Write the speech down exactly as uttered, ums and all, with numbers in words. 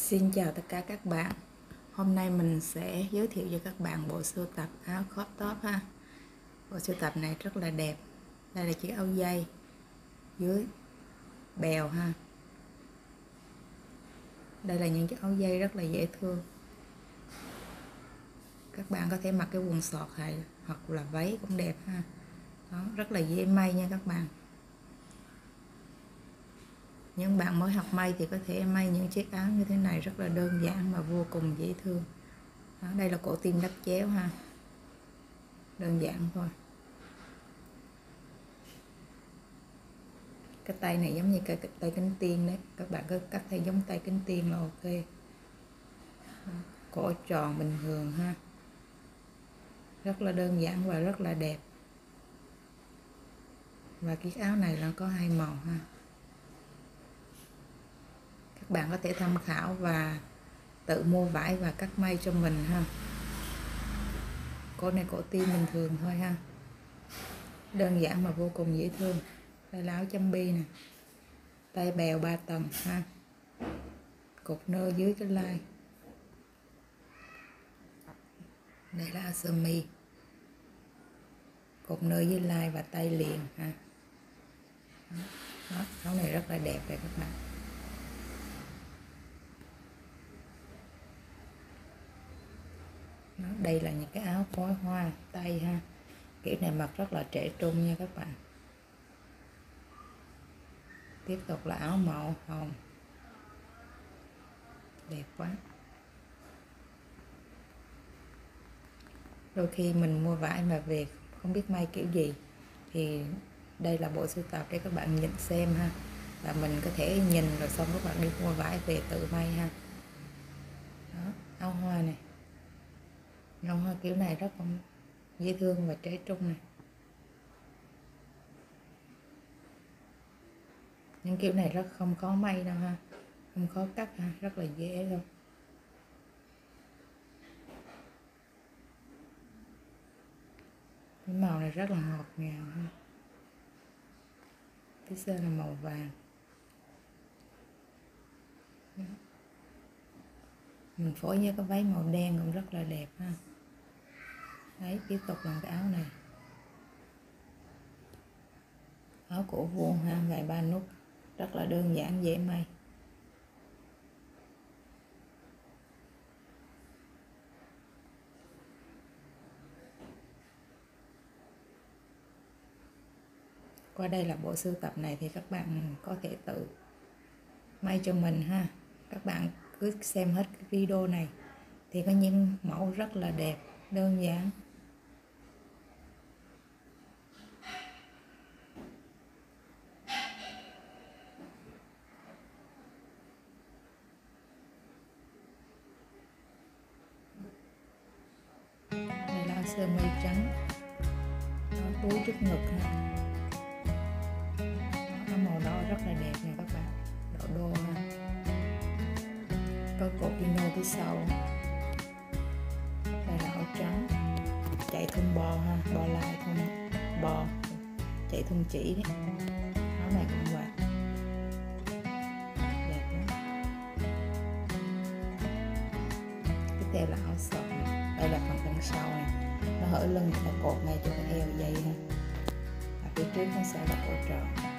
Xin chào tất cả các bạn. Hôm nay mình sẽ giới thiệu cho các bạn bộ sưu tập áo crop top ha. Bộ sưu tập này rất là đẹp. Đây là chiếc áo dây dưới bèo ha. Đây là những chiếc áo dây rất là dễ thương. Các bạn có thể mặc cái quần sọt này hoặc là váy cũng đẹp ha. Đó, rất là dễ may nha các bạn. Những bạn mới học may thì có thể may những chiếc áo như thế này rất là đơn giản mà vô cùng dễ thương. Đó, đây là cổ tim đắp chéo ha, đơn giản thôi. Cái tay này giống như cái tay cánh tiên đấy, các bạn cứ cắt theo giống tay cánh tiên là ok. Đó, cổ tròn bình thường ha, rất là đơn giản và rất là đẹp. Và chiếc áo này là có hai màu ha. Các bạn có thể tham khảo và tự mua vải và cắt may cho mình ha. Cổ này cổ tim bình thường thôi ha, đơn giản mà vô cùng dễ thương. Đây là áo chấm bi nè, tay bèo ba tầng ha, cột nơ dưới cái lai. Đây là áo sơ mi, cột nơ dưới lai và tay liền ha. Đó, áo này rất là đẹp rồi các bạn. Đó, đây là những cái áo phối hoa tay ha, kiểu này mặc rất là trẻ trung nha các bạn. Tiếp tục là áo màu hồng, đẹp quá. Đôi khi mình mua vải mà về không biết may kiểu gì thì đây là bộ sưu tập để các bạn nhìn xem ha, và mình có thể nhìn rồi xong các bạn đi mua vải về tự may ha. Đó, áo hoa này, áo hoa kiểu này rất là dễ thương và trẻ trung này. Những kiểu này rất không khó may đâu ha, không khó cắt ha, rất là dễ luôn. Cái màu này rất là ngọt ngào ha. Phía sau là màu vàng. Mình phối với cái váy màu đen cũng rất là đẹp ha. Đấy, tiếp tục là cái áo này, áo cổ vuông ha, gài ba nút, rất là đơn giản dễ may. Qua đây là bộ sưu tập này thì các bạn có thể tự may cho mình ha. Các bạn cứ xem hết cái video này thì có những mẫu rất là đẹp, đơn giản. Đây là sơ mi trắng, đó, túi trước ngực ha. Đó, màu đỏ rất là đẹp nè các bạn, đỏ đô ha, có cột pino phía sau. Đây là áo trắng, chạy thun bò ha, bò lai thun bò, chạy thun chỉ đấy. Áo này cũng vậy, đẹp lắm. Tiếp theo là áo sọt, đây là phần thân sau này, nó hở lưng, nó cột ngay cho cái eo dây ha, và phía trước nó sẽ là cổ tròn.